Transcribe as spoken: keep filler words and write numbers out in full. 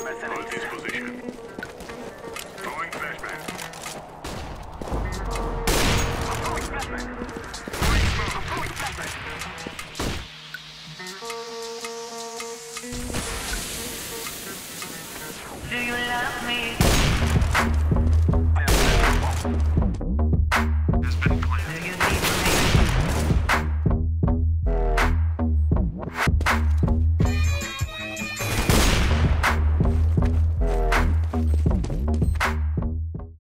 Hold this position. Throwing flashbang. I'm throwing flashbang. Throwing smoke. I'm throwing flashbang. Do you love me?